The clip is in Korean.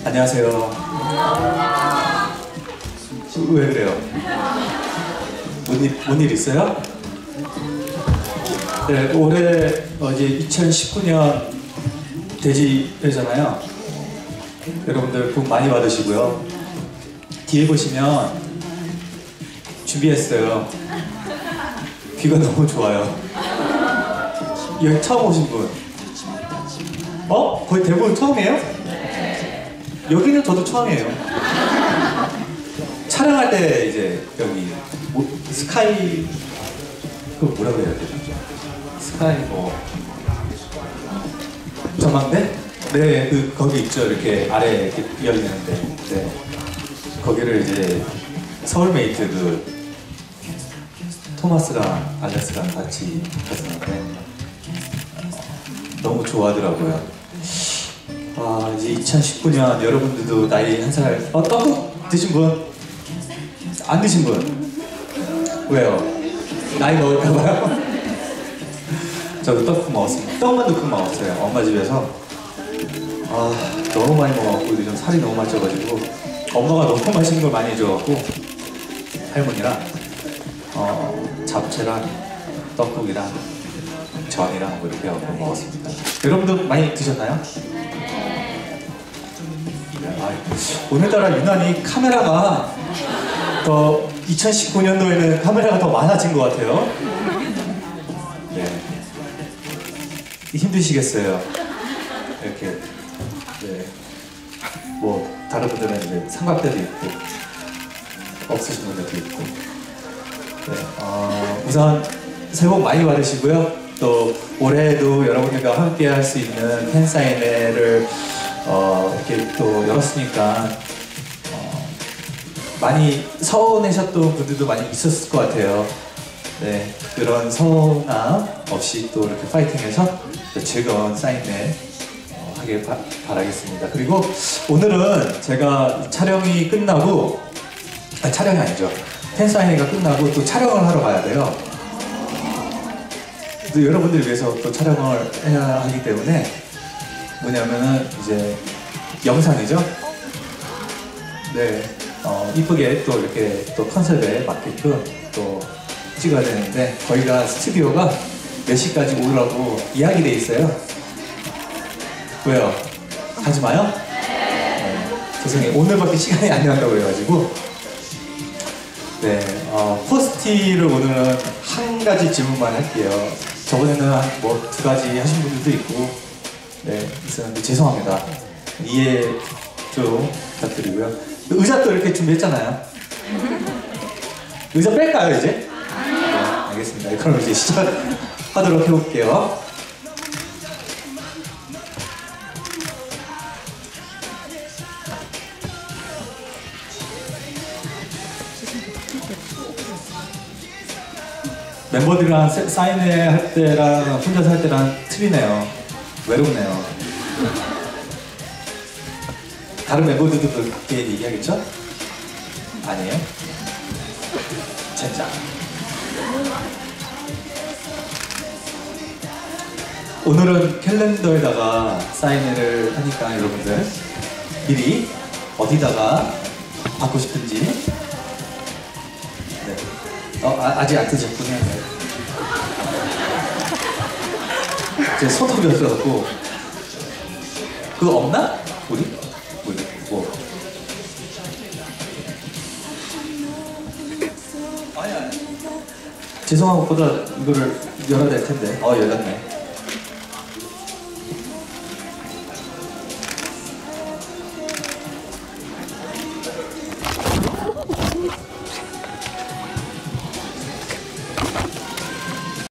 안녕하세요. 왜 그래요? 뭔 일 있어요? 네, 올해 이제 2019년 돼지회잖아요. 여러분들 복 많이 받으시고요. 뒤에 보시면 준비했어요. 귀가 너무 좋아요. 여기 처음 오신 분? 거의 대부분 처음이에요? 여기는 저도 처음이에요. 촬영할 때 이제 여기 스카이 그거 뭐라고 해야 되죠? 스카이 전망대? 네, 거기 있죠. 이렇게 아래 이렇게 열리는데, 네. 거기를 이제 서울메이트 토마스랑 알렉스랑 같이 갔었는데 너무 좋아하더라고요. 이제 2019년 여러분들도 나이 한 살 떡국 드신 분? 안 드신 분? 왜요? 나이 먹을까봐요? 저도 떡국 먹었습니다. 떡만 넣고 먹었어요. 엄마 집에서. 너무 많이 먹어갖고 요즘 살이 너무 많이 쪄가지고 엄마가 너무 맛있는 걸 많이 해줘갖고 할머니랑 잡채랑 떡국이랑 전이랑 뭐 이렇게 하고 먹었습니다. 여러분도 많이 드셨나요? 오늘따라 유난히 카메라가 2019년도에는 카메라가 더 많아진 것 같아요. 네. 힘드시겠어요. 이렇게. 네. 뭐 다른 분들은 이제 삼각대도 있고 없으신 분들도 있고. 네. 우선 새해 복 많이 받으시고요. 또 올해도 여러분들과 함께 할 수 있는 팬사인회를 이렇게 또 열었으니까 많이 서운해셨던 분들도 많이 있었을 것 같아요. 네, 그런 서운함 없이 또 이렇게 파이팅해서 즐거운 사인회 하길 바라겠습니다. 그리고 오늘은 제가 촬영이 끝나고 촬영이 아니죠. 팬사인회가 끝나고 또 촬영을 하러 가야 돼요. 또 여러분들 위해서 또 촬영을 해야 하기 때문에 뭐냐면은 이제 영상이죠. 네, 이쁘게 또 이렇게 또 컨셉에 맞게끔 또 찍어야 되는데 저희가 스튜디오가 몇 시까지 오라고 이야기돼 있어요. 왜요? 가지 마요? 네, 죄송해요. 오늘밖에 시간이 안 난다고 그래가지고 네, 포스티를 오늘은 한 가지 질문만 할게요. 저번에는 뭐 2가지 하신 분들도 있고 네, 있었는데 죄송합니다. 이해 좀 부탁드리고요. 의자 또 이렇게 준비했잖아요. 의자 뺄까요 이제? 네, 알겠습니다. 그럼 이제 시작하도록 해볼게요. 멤버들이랑 사인회 할 때랑 혼자서 할 때랑 틀리네요. 외롭네요. 다른 멤버들도 그렇게 얘기하겠죠? 아니에요? 젠장. 오늘은 캘린더에다가 사인회를 하니까 여러분들 미리 어디다가 받고 싶은지 네. 아직 안 드셨군요. 제 손톱이 없어갖고 그거 없나? 우리? 뭐? 아니 죄송한 것보다 이거를 열어야 될 텐데 열렸네.